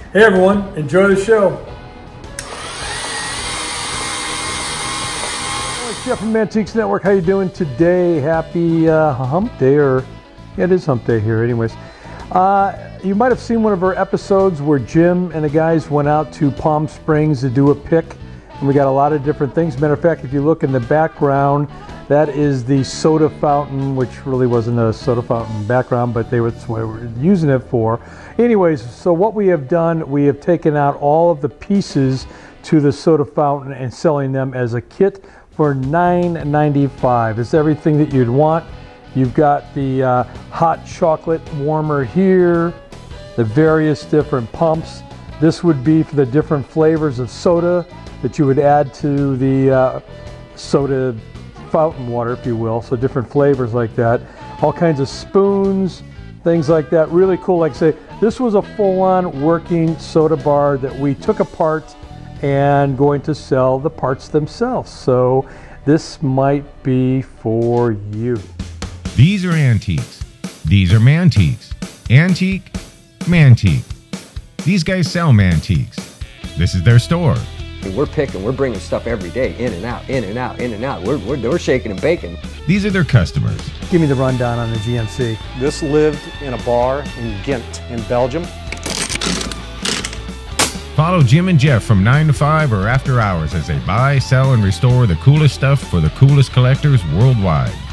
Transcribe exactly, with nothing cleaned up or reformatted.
Hey everyone, enjoy the show. Jeff from Mantiques Network. How you doing today? Happy uh, hump day, or yeah, it is hump day here anyways. Uh, you might have seen one of our episodes where Jim and the guys went out to Palm Springs to do a pick, and we got a lot of different things. Matter of fact, if you look in the background, that is the soda fountain, which really wasn't a soda fountain background, but they were, that's what we were using it for. Anyways, so what we have done, we have taken out all of the pieces to the soda fountain and selling them as a kit for nine ninety-five. It's everything that you'd want. You've got the uh, hot chocolate warmer here, the various different pumps. This would be for the different flavors of soda that you would add to the uh, soda fountain water, if you will. So different flavors like that. All kinds of spoons, things like that. Really cool. Like I say, this was a full-on working soda bar that we took apart and going to sell the parts themselves. So this might be for you. These are antiques. These are mantiques. Antique, mantique. These guys sell mantiques. This is their store. We're picking, we're bringing stuff every day, in and out, in and out, in and out. We're, we're, we're shaking and baking. These are their customers. Give me the rundown on the G M C. This lived in a bar in Ghent in Belgium. Follow Jim and Jeff from nine to five or after hours as they buy, sell, and restore the coolest stuff for the coolest collectors worldwide.